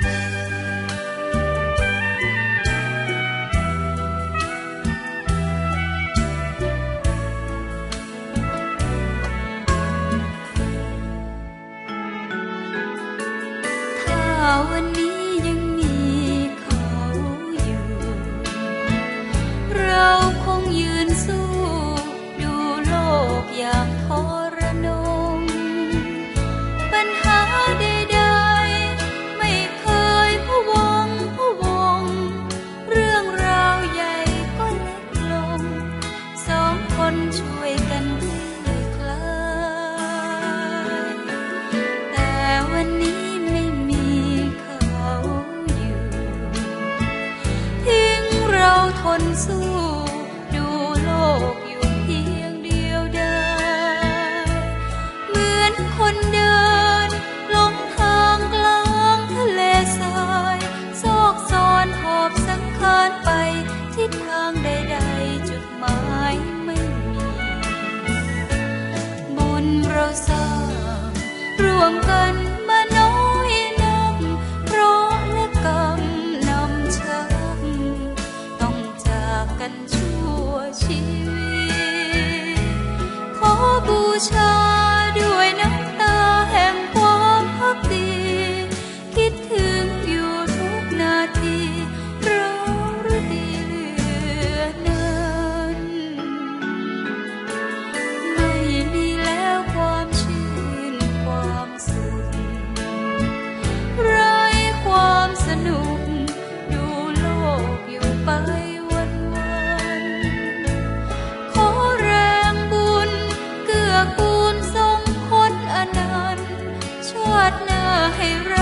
วันนี้ยังมีเขาอยู่เราคงยืนสู้ดูโลกอย่างทรนงปัญหาใดๆไม่เคยพะวงเรื่องราวใหญ่ก็เล็กลงสองคนช่วยกันคลี่คลายแต่วันนี้ทนสู้ดูโลกอยู่เพียงเดียวดายเหมือนคนเดินหลงทางกลางทะเลทรายซอกซอนหอบสังขารไปทิศทางใดๆจุดหมายไม่มีบุญเราสร้างร่วมกันมาน้อยนักเพราะและกรรมนำชักกันชั่วชีวิตขอบูชาด้วยน้ำตาแห่งความภักดีคิดถึงอยู่ทุกนาทีเราหรือดีเหลือนั้นไม่มีแล้วความชื่นความสุขไร้ความสนุกดูโลกอยู่ไปกูลทรงพลอนันต์ชาติหน้าให้เรา